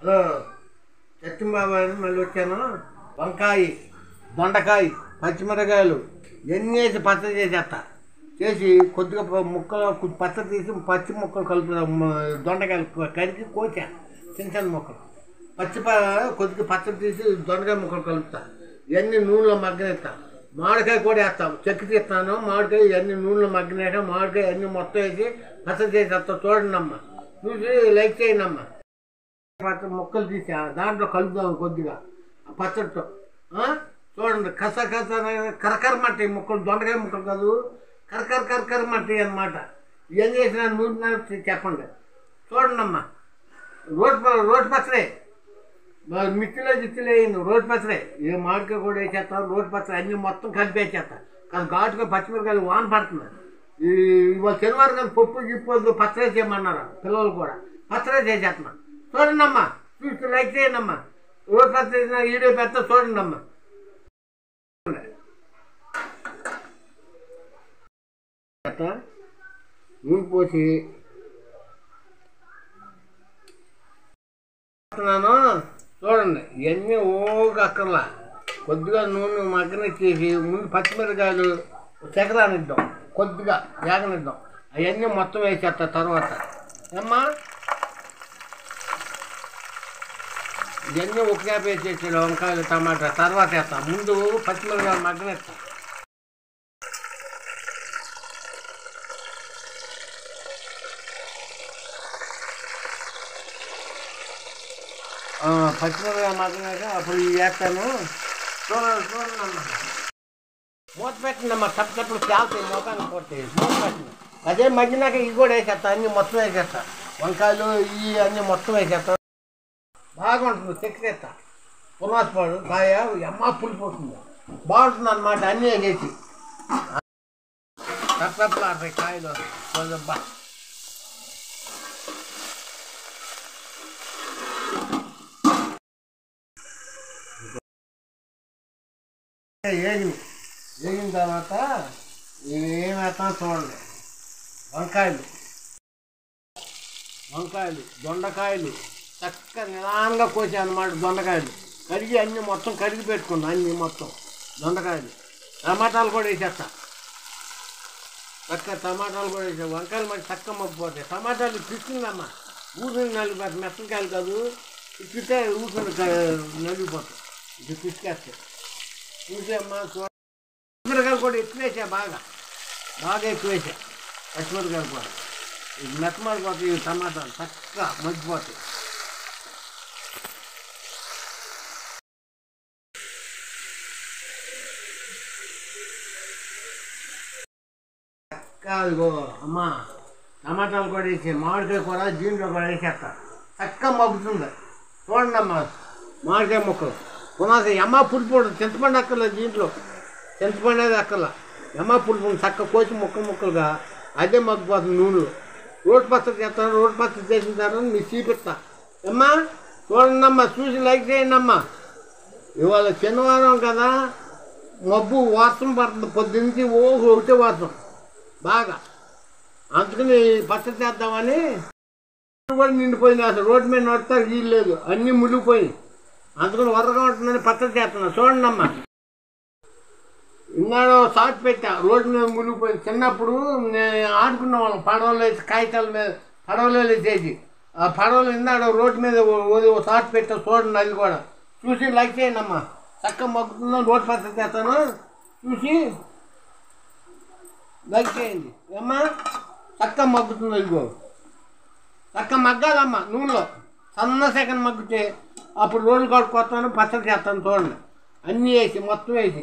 Hello Satyambabu అని మళ్ళీ వచ్చాను. వంకాయ, దొండకాయ, పచ్చిమిరకాయలు ఇవన్నీ వేసి పచ్చడి చేసేస్తా. చేసి కొద్దిగా ముక్కలు పచ్చడి తీసి పచ్చి ముక్కలు కలుపుతా. దొండకాయలు కరిగి కోసా చిన్న చిన్న ముక్కలు కొద్దిగా పచ్చడి తీసి దొండకాయ ముక్కలు కలుపుతా. ఇవన్నీ నూనెలో మగ్గనేస్తా. మామిడికాయ కూడా వేస్తాం, చెక్కి తీస్తాను. మామిడికాయ ఇవన్నీ నూనెలో మగ్గినాక మామిడికాయ అన్నీ మొత్తం వేసి పచ్చడి చేసేస్తా. చూడండి అమ్మ, చూసి లైక్ చేయండి అమ్మ. ముక్కలు తీసా దాంట్లో కలుపుదాం కొద్దిగా పచ్చడితో. చూడండి కరకరమంటాయి ముక్కలు, దొండకాయ ముక్కలు కాదు, కరకరమంటాయి అన్నమాట. ఏం చేసినా నూనె చెప్పండి. చూడండి అమ్మ, రోటి పచ్చడే, మిర్చిలో వేయండి. రోటి పచ్చడే ఏ మామిడికాయ కూడా వేసేస్తాం. రోటి పచ్చడి అన్నీ మొత్తం కలిపి వేసేస్తా. కానీ ఘాటుగా పచ్చిమిరకాయలు వాన పడుతుంది. ఇవాళ శనివారం కానీ పప్పు గిప్పు పచ్చడే చేయమన్నారు పిల్లలు కూడా. పచ్చడే చేసేస్తున్నాను. చూడండి అమ్మా, చూసి లైక్ చేయండి అమ్మా. రోటి పచ్చడి వీడియో పెడతా చూడండి అమ్మా. నూనె పోసి చూడండి. ఇవన్నీ అక్కర్లా, కొద్దిగా నూనె మగ్గనిచ్చేసి ముందు పచ్చిమిరకాయలు చెక్కరానిద్దాం, కొద్దిగా వేగనిద్దాం. అవన్నీ మొత్తం వేసేస్తా. తర్వాత అమ్మా ఇవన్నీ ఉక్కాప వేసేసాడు వంకాయలు టమాటా. తర్వాత వేస్తా. ముందు పచ్చిమిరకాయలు మగ్గనిస్తా. పచ్చిమిరకాయలు మగ్గినాక అప్పుడు ఇవి వేస్తాను. చూడండి అమ్మ, మూత పెట్టండి అమ్మ. తప్పుడు చాలుతాయి, మోకాన్ని పోతాయి. మూత పెట్టండి. అదే మగ్గినాక ఇవి కూడా వేసేస్తా. అన్నీ మొత్తం వేసేస్తా. వంకాయలు ఇవి అన్నీ మొత్తం వేసేస్తా. బాగుంటుంది. చెక్కేస్తా. పునాసపాడు కాయ అమ్మ పులిపోతుంది, బాగుంటుంది అన్నమాట. అన్నీ వేసి తప్పలు ఆడతాయి కాయలు. బా వేగిన తర్వాత ఇవి ఏం వేస్తాను చూడండి. వంకాయలు, దొండకాయలు చక్కగా నిదానంగా కోసాను అన్నమాట. దొండకాయలు కడిగి అన్నీ మొత్తం కడిగి పెట్టుకున్నాను. అన్నీ మొత్తం దొండకాయలు, టమాటాలు కూడా వేసేస్తా. చక్కగా టమాటాలు కూడా వేసా. వంకాయలు మరి చక్కగా మగ్గిపోతాయి. టమాటాలు పిచ్చిందమ్మా, ఊసిన నలిగిపోతాయి. మెత్తకాయలు కాదు, పిచ్చితే ఊసిన నలిగిపోతాయి. ఇది పిచ్చికేస్తాయి. చూసేమ్మా పచ్చిమిరకాయలు కూడా ఎక్కువ వేసా. బాగా ఎక్కువ వేసా పచ్చిమిరకాయలు కూడా. ఇది మెత్తమారిపోతాయి. ఇవి టమాటాలు చక్కగా మగ్గిపోతాయి. ఇదిగో అమ్మా, టమాటాలు కూడా వేసి మామిడికాయ కూడా దీంట్లో కూడా వేసేస్తా. చక్కగా మగ్గుతుంది. చూడండి అమ్మా, మామిడికాయ ముక్కలు పునాది అమ్మ పులిపోడు. చింతపండు అక్కర్లేదు దీంట్లో, చింతపండు అనేది అక్కర్లా. అమ్మ పులిపోడు చక్కగా కోసి ముక్కలుగా అదే మగ్గిపోతుంది నూనెలో. రోటి పచ్చడి చేస్తాను. రోటి పచ్చడి చేసిన తర్వాత మీకు చూపిస్తా అమ్మా. చూడండి అమ్మా, చూసి లైక్ చేయండి అమ్మా. ఇవాళ శనివారం కదా, మబ్బు వాసన పడుతుంది. పొద్దున్నుంచి ఒకటే వాసన బాగా. అందుకని పచ్చడి చేద్దామని కూడా నిండిపోయింది. అసలు రోడ్డు మీద నడుస్తారు వీలు లేదు, అన్నీ మునిగిపోయి. అందుకని వరగా ఉంటుందని పచ్చడి చేస్తున్నా. చూడండి అమ్మ, ఇన్నాడు సాట్ పెట్టా, రోడ్డు మీద మునిగిపోయింది. చిన్నప్పుడు నేను ఆడుకున్న వాళ్ళం పడవలు వేసి, కాగితాల మీద పడవలు వేసేసి. ఆ పడవలు ఇన్నాడు రోడ్డు మీద సాట్ పెట్టా. చూడండి, అది కూడా చూసి లైక్ చేయండి అమ్మ. చక్కగా మగ్గుతుందో రోడ్డు పచ్చడి చేస్తాను, చూసి లైక్ చేయండి అమ్మా. చక్కగా మగ్గుతుంది. ఇదిగో చక్కగా మగ్గాలమ్మా నూనెలో. సన్న సెకండ్ మగ్గితే అప్పుడు రోడ్లు కడుక్కొస్తాను, పచ్చడి చేస్తాను. చూడండి, అన్నీ వేసి మొత్తం వేసి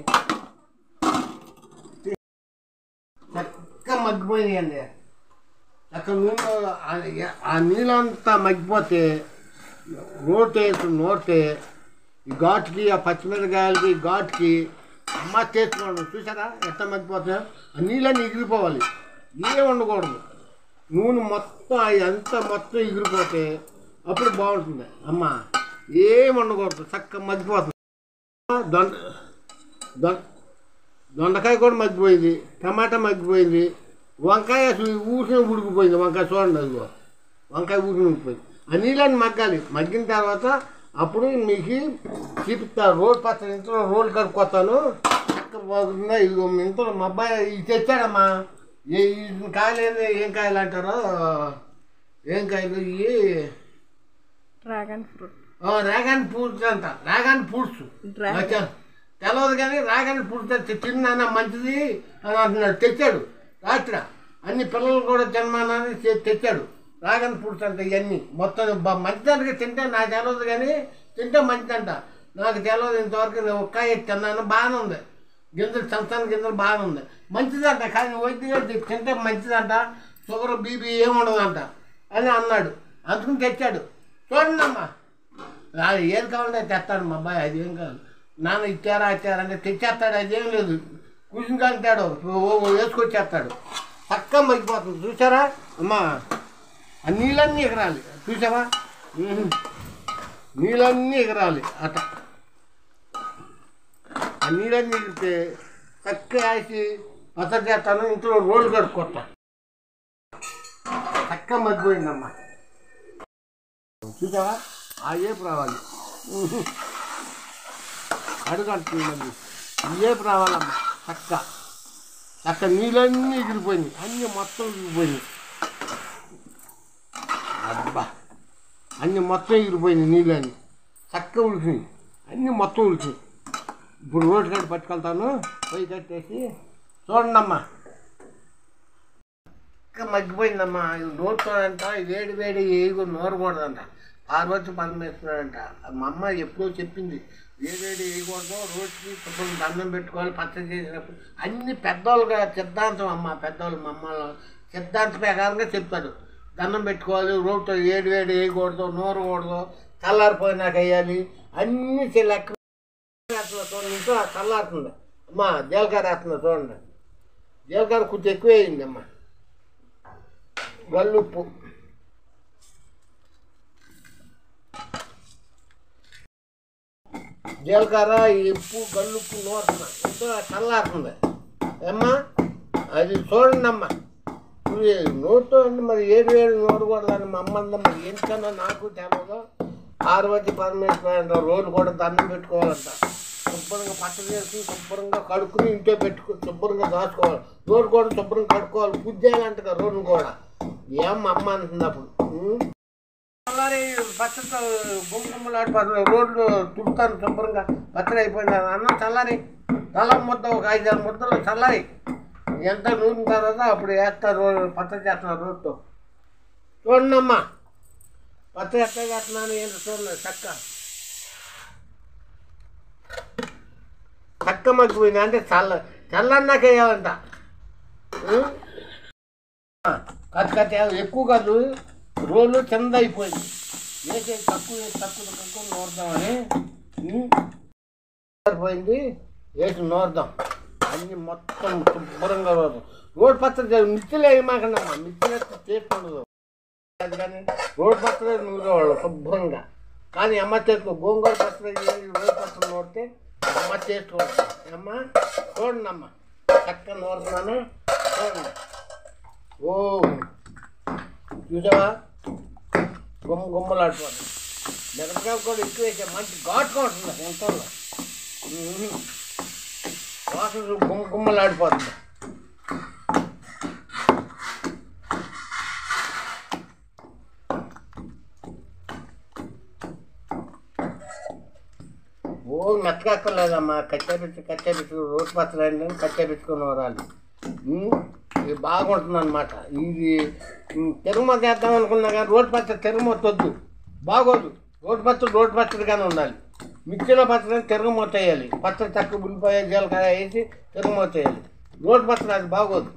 చక్కగా మగ్గిపోయిందండి. చక్కగా నూనెలో ఆ నీళ్ళంతా మగ్గిపోతే నోటే ఈ ఘాటుకి, ఆ పచ్చిమిరకాయలకి ఘాటుకి అమ్మ చేసుకోండి. చూసారా ఎట్లా మగ్గిపోతాయో? ఆ నీళ్ళన్నీ ఎగిరిపోవాలి, ఏం ఉండకూడదు. నూనె మొత్తం అంతా మొత్తం ఎగిరిపోతే అప్పుడు బాగుంటుంది అమ్మ. ఏం ఉండకూడదు, చక్కగా మగ్గిపోతుంది. దొండకాయ కూడా మగ్గిపోయింది, టమాటా మగ్గిపోయింది, వంకాయ అసలు ఊసిన ఉడికిపోయింది. వంకాయ చూడండి, అదిగో వంకాయ ఊసిన ఉడికిపోయింది. ఆ నీళ్ళని మగ్గాలి. మగ్గిన తర్వాత అప్పుడు మీకు చూపిస్తా. రోడ్ పచ్చడి ఇంట్లో రోడ్లు కడుక్కొస్తాను. చక్క బాగుందా. ఇదిగో ఇంట్లో మా అబ్బాయి ఇది తెచ్చాడమ్మా. కాయలు ఏం కాయలు అంటారో, ఏం కాయలు ఇవి? Dragon fruit. డ్రాగన్ ఫ్రూట్స్ అంట. డ్రాగన్ ఫ్రూట్స్ తెలవదు కానీ డ్రాగన్ ఫ్రూట్స్ తిన్నానా మంచిది అని అంటున్నాడు. తెచ్చాడు రాత్రి. అన్ని పిల్లలు కూడా తినమానని తెచ్చాడు. డ్రాగన్ ఫ్రూట్స్ అంట. ఇవన్నీ మొత్తం మంచిదానికి తింటే నాకు తెలవదు కానీ తింటే మంచిదంట. నాకు తెలవదు ఇంతవరకు. నేను ఒక్కాయ తిన్నాను, బాగానే ఉంది. గింజలు సంతాన గింజలు బాగానే ఉంది, మంచిదంట. కానీ వైద్యుగా తింటే మంచిదంట. షుగర్ బీపీ ఏముండదంట అని అన్నాడు. అందుకుని తెచ్చాడు. చూడండి అమ్మా, ఏం కావాలంటే తెస్తాడు మా అబ్బాయి. అది ఏం కావాలి నాన్న ఇచ్చారంటే తెచ్చేస్తాడు. అదేం లేదు, కూర్చుని కాంటాడు, వేసుకొచ్చేస్తాడు. చక్కగా మగ్గిపోతుంది. చూసారా అమ్మా, ఆ నీళ్ళన్నీ ఎగరాలి. చూసావా, నీళ్ళన్నీ ఎగరాలి అట. ఆ నీళ్ళన్నీ ఎగిరితే చక్కగా వేసి పచ్చడి చేస్తాను. ఇంట్లో రోడ్లు కడుక్కొస్తా. చక్కగా మగ్గిపోయిందమ్మా. చూసావా, ఆ ఏపు రావాలి. అడుగంటుంది మళ్ళీ ఏపు రావాలమ్మా. చక్క నీళ్ళన్నీ ఎగిరిపోయినాయి. అన్నీ మొత్తం ఎగిరిపోయినాయి. అబ్బా, అన్నీ మొత్తం ఎగిరిపోయినాయి. నీళ్ళన్నీ చక్కగా ఉడికినాయి. అన్నీ మొత్తం ఉడికినాయి. ఇప్పుడు రోడ్డు కట్టి పట్టుకెళ్తాను. పొయ్యి కట్టేసి చూడండమ్మా. మగ్గిపోయిందమ్మా. నోరుతో అంట వేడి వేడి ఏగు నోరకూడదంట. పార్వతి పరమేశ్వరుడంట. మా అమ్మ ఎప్పుడో చెప్పింది, వేడి వేయకూడదు, రోజుకి కొంచెం దండం పెట్టుకోవాలి పచ్చడి చేసినప్పుడు. అన్ని పెద్దవాళ్ళుగా సిద్ధాంతం అమ్మ. పెద్దవాళ్ళు మా అమ్మలో సిద్ధాంత ప్రకారంగా చెప్తాడు. దండం పెట్టుకోవాలి, రోడ్తో వేడి వేయకూడదు, నూరకూడదు, చల్లారిపోయినాక వేయాలి. అన్నీ లెక్క చూడండి. ఇంట్లో చల్లారుతుంది అమ్మా. జీలకర్ర వేస్తుంది చూడండి. జీలకర్ర కొంచెం ఎక్కువ వేయింది అమ్మ. గల్లుప్పు, జీలకర్ర, ఉప్పు, గల్లుప్పు నూరుతున్నా. ఎంతో చల్లారుతుంది అమ్మా. అది చూడండి అమ్మ. నోరుతో అండి మరి ఏడు నూరకూడదని మా అమ్మ అందా. మరి ఎందుకన్నా నాకు తెలవదు. పార్వతి పరమేశ్వర రోజు కూడా దండం పెట్టుకోవాలంట. శుభ్రంగా పచ్చడి చేసుకుని శుభ్రంగా కడుక్కుని ఇంట్లో పెట్టుకుని శుభ్రంగా దాచుకోవాలి. రోడ్డు కూడా శుభ్రంగా కడుక్కోవాలి. పూజ చేయాలంట కదా రోడ్డు కూడా. ఏం అమ్మ అంటుంది అప్పుడు. అలాగే పచ్చడితో గుమ్మలాడిపోతుంది. రోడ్లు తుడుతాను శుభ్రంగా. పచ్చడి అయిపోయింది. అన్నం చల్లారి తల ముద్ద ఒక 5-6 ముద్దలు చల్లారి ఎంత నూరిన తర్వాత అప్పుడు వేస్తారు. పచ్చడి చేస్తున్నారు రోడ్తో. చూడండి అమ్మా, పచ్చడి ఎట్లా చేస్తున్నాను ఏంటో చూడండి. చక్క మగ్గిపోయింది. అంటే చల్లన్నాక వేయాలంట. కథ ఎక్కువ కాదు, రోడ్లు చిన్నది అయిపోయింది. వేసే తక్కువ నూరుదామని సరిపోయింది. వేసి నూరుదాం. అన్నీ మొత్తం శుభ్రంగా రోడ్డు పచ్చడి మిర్చిలు వేయమాకండమ్మా. మిర్చిలు టేస్ట్ ఉండదు. కానీ రోడ్డు పచ్చడి నూరేవాళ్ళు శుభ్రంగా. కానీ అమ్మ చేసుకో గోంగూర పచ్చడి రోడ్డు పచ్చడి నూరితే అమ్మ చేసుకోవచ్చు. అమ్మ చూడండి అమ్మ, చక్కగా నూరుతున్నాను చూడండి. ఓ చూసావా, గుమ్మలాడిపోతుంది. మిరపకాయలు కూడా ఎక్కువ వేసా. మంచి ఘాటుగా ఉంటుంది ఎంతో. వాసన గుమ్మలాడిపోతుంది. ఓ మెత్తకక్కర్లేదమ్మా. కచ్చాపిచ్చి రోడ్డు పచ్చడి కచ్చాపిచ్చుకొని వరాలి. ఇది బాగుంటుంది అనమాట. ఇది తిరుమల చేద్దాం అనుకున్నా కానీ రోడ్డు పచ్చడి తిరుమత వద్దు, బాగోదు. రోడ్డు పచ్చడిగానే ఉండాలి. మిక్సీలో పచ్చడి తిరగమూత వేయాలి. పచ్చడి చక్క ఉల్లిపాయ జీలకర్ర వేసి తిరగమూత వేయాలి. రోడ్డు పచ్చడి అది బాగోదు.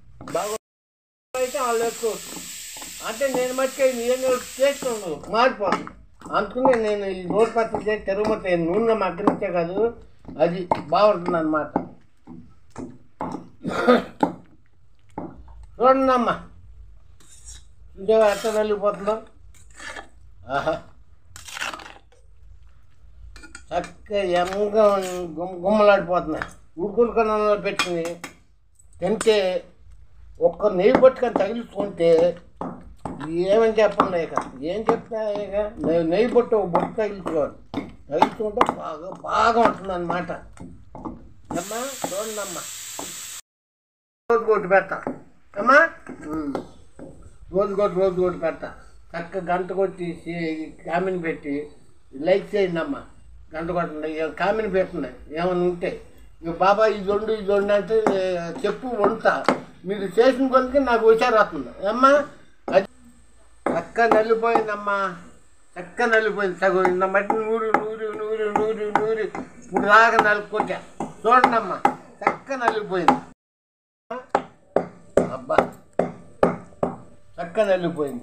అయితే వాళ్ళు వేసుకోవచ్చు. అంటే నేను మట్టుకే ఏం టేస్ట్ ఉండదు, మారిపోతుంది. అందుకనే నేను ఈ రోడ్డు పచ్చడి చేసి తిరగమూత నూనె మగ్గనిచ్చే కాదు, అది బాగుంటుంది అన్నమాట. చూడండి అమ్మ, ఇంకేమో ఎట్లా వెళ్ళిపోతుందో. ఆహా, చక్కగా ఎమ్మగా గుమ్మలాడిపోతున్నాయి. ఉడుకుల కన్నంలో పెట్టుకుని తింటే ఒక్క నెయ్యి పట్టుకొని తగిలించుకుంటే ఏమని చెప్పండి ఇక ఏం చెప్తా ఇక నెయ్యి పొట్టు ఒక బొట్టు తగిలించుకోవాలి. తగిలించుకుంటే బాగా బాగా ఉంటుంది అన్నమాట. అమ్మా చూడండి అమ్మా, రోజు కొట్టు పెడతా అమ్మా, రోజు కొట్టు పెడతా. చక్కగా గంట కొట్టి కామెంట్ పెట్టి లైక్ చేయండి అమ్మా. గంట కొట్టండి, కామెంట్ పెట్టండి ఏమైనా ఉంటే. ఇక బాబా ఇది వండు అంటే చెప్పు వండుతా. మీరు చేసిన కొద్దికి నాకు హుషారు వస్తుంది అమ్మా. అది చక్కగా నల్లిపోయిందమ్మా, చక్కగా నల్లిపోయింది. సగం ఇంత మట్టి నూరి ఇప్పుడు దాకా నలుపుకొచ్చా. చూడండి అమ్మా, చక్కగా నలిగిపోయింది. అబ్బా చక్కగా నలిగిపోయింది.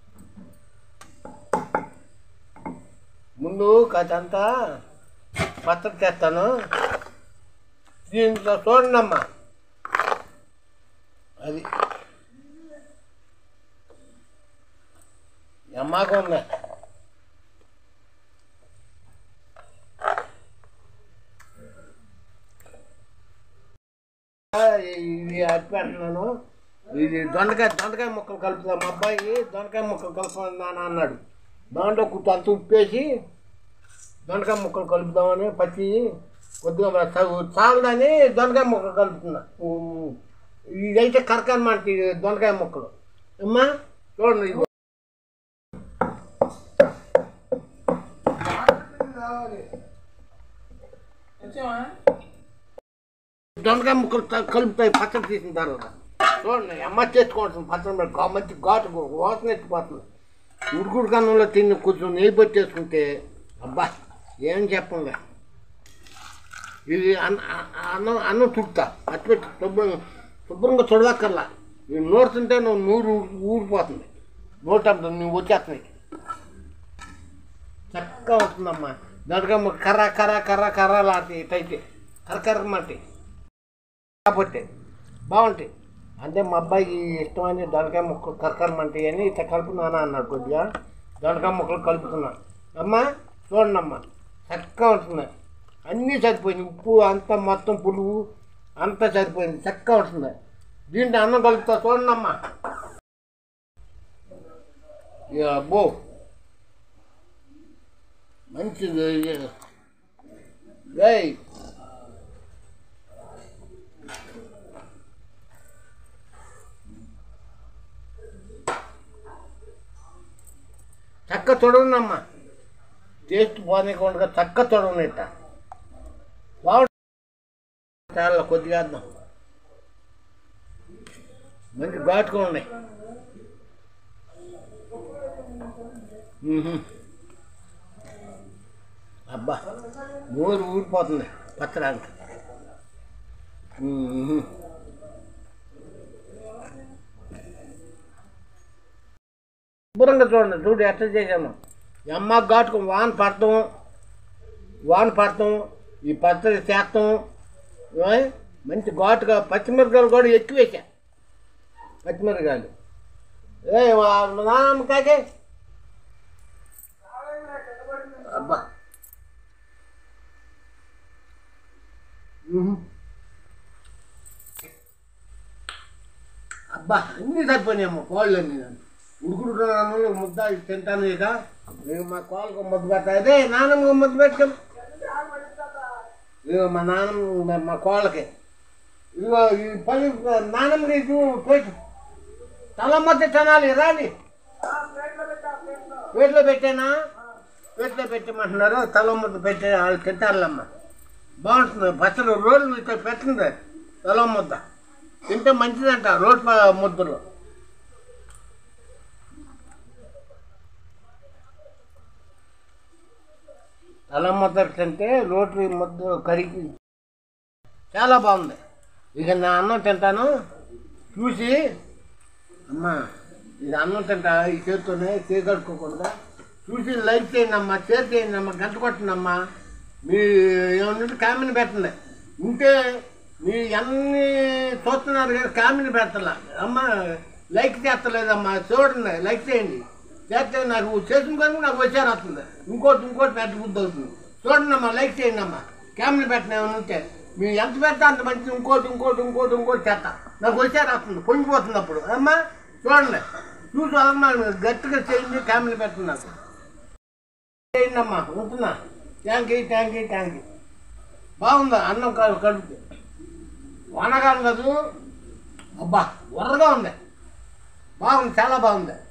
ముందు కాదంతా పచ్చడి చేస్తాను. దీంట్లో చూడండి అమ్మా, అది అమ్మాకు ఉంది. ఇది అట్టి పెడుతున్నాను. ఇది దొండకాయ ముక్కలు కలుపుతాం. మా అబ్బాయి దొండకాయ ముక్కలు కలుపుతాను అన్నాడు. దాంట్లో అంత ఉప్పేసి దొండకాయ ముక్కలు కలుపుదామని పచ్చి కొద్దిగా చాలదని దొండకాయ ముక్కలు కలుపుతున్నా. ఇదైతే కరకనమాట దొండకాయ ముక్కలు అమ్మా. చూడండి దొండకాయ ముక్కలు కలుపుతాయి పచ్చడి తీసిన తర్వాత. చూడండి అమ్మ చేసుకోవాల్సింది పచ్చడి మంచి ఘాటు వాసన ఎత్తిపోతుంది. ఉడుకుడు కన్నంలో తిని కొంచెం నెయ్యి పట్టేసుకుంటే అబ్బా ఏం చెప్పండి. ఇది అన్నం చుడతా అట్టుపెట్టి శుభ్రంగా చూడక్కర్లా. ఇది నూరుతుంటే నూరు ఊరిపోతుంది, నూటంతా నువ్వు వచ్చేస్తున్నాయి. చక్కగా ఉంటుందమ్మా. దొండకాయ కర్ర లాంటి ఇటైతే కరకరమంటాయి కాకపోతే బాగుంటాయి. అంటే మా అబ్బాయికి ఇష్టమైన దొండకాయ ముక్కలు కరకరమంటాయి అని ఇట్లా కలుపుతున్నానా అన్నాడు. కొద్దిగా దొండకాయ ముక్కలు కలుపుతున్నా అమ్మా. చూడండి అమ్మా, చక్కగా ఉంటున్నాయి. అన్నీ సరిపోయింది, ఉప్పు అంతా మొత్తం పులుగు అంతా సరిపోయింది, చక్కగా ఉంటుంది. దీంట్లో అన్నం కలుపుతా చూడండి అమ్మా. అబ్బో మంచిది. ఏయ్ చక్క చూడండి టేస్ట్ బాగుండగా చక్క చూడండి. ఇట్ట బాగుంటుంది. చాలా కొద్దిగా వేద్దాం, మంచి ఘాటుగా ఉన్నాయి. అబ్బా నోరు ఊరిపోతుంది పచ్చడానికి. శుభ్రంగా చూడు ఎట్లా చేసాము. అమ్మ ఘాటుకు వాన పడతాం ఈ పచ్చడి చేస్తాం. మంచి ఘాటుగా పచ్చిమిరకాయలు కూడా ఎక్కువ వేసా. పచ్చిమిరకాయలు నాన్నమ్మకాకే అబ్బా అబ్బా అన్నీ సరిపోయినాయమ్మా. కోళ్ళు అన్నీ ఉడుకుడుకున్నాను ముద్ద తింటాను. ఇక మా కోళ్ళకు ముద్దు పెట్టా. అదే నాన్నమ్మ ముద్దు పెట్టాం. ఇదిగో మా నాన్నమ్మ మా కోళ్ళకి ఇదిగో ఈ పని నాన్నమ్మకి ఇది పెట్టు. తల మధ్య తినాలి రాని. వేట్లో పెట్టానా? వేట్లో పెట్టమంటున్నారు. తల ముద్ద పెట్టే వాళ్ళు తింటారులమ్మ. బాగుంటుంది పచ్చడి. రోజు ఇక్కడ పెట్టండి తల ముద్ద తింటే మంచిదంట. రోడ్ ముద్దలు తల ముద్ద తింటే రోడ్డు ముద్ద కరిగి చాలా బాగుంది. ఇక నా అన్నం తింటాను చూసి అమ్మా. ఇది అన్నం తింటా ఈ చేతితోనే కడుక్కోకుండా చూసి లైక్ చేయండి అమ్మా, షేర్ చేయండి అమ్మా, గంట కొట్టండి. మీ ఏమన్నా కామెంట్ పెట్టండి. ఉంటే మీరు ఎన్ని చూస్తున్నారు కానీ కామెంట్ పెట్టాల అమ్మ. లైక్ చేస్తలేదమ్మా, చూడండి లైక్ చేయండి. చేస్తే నాకు చేసిన కానీ నాకు వచ్చారు వస్తుంది. ఇంకోటి పెద్ద బుద్ధి అవుతుంది. చూడండి అమ్మా, లైక్ చేయండి అమ్మా. కామెంట్ పెట్టిన ఏమైనా ఉంటే మీరు ఎంత పెడతా అంత మంచిది. ఇంకోటి చేస్తా నాకు వచ్చారు వస్తుంది, పొంగిపోతుంది అప్పుడు అమ్మా. చూడండి చూసి వదలన్నాను గట్టిగా చేయండి ఫ్యామిలీ పెట్టండి నాకు చేయండి అమ్మా ఉంటున్నా థ్యాంక్ యూ బాగుందా అన్నం కడుపు వానకాలం కాదు అబ్బా ఉర్రగా ఉంది బాగుంది చాలా బాగుంది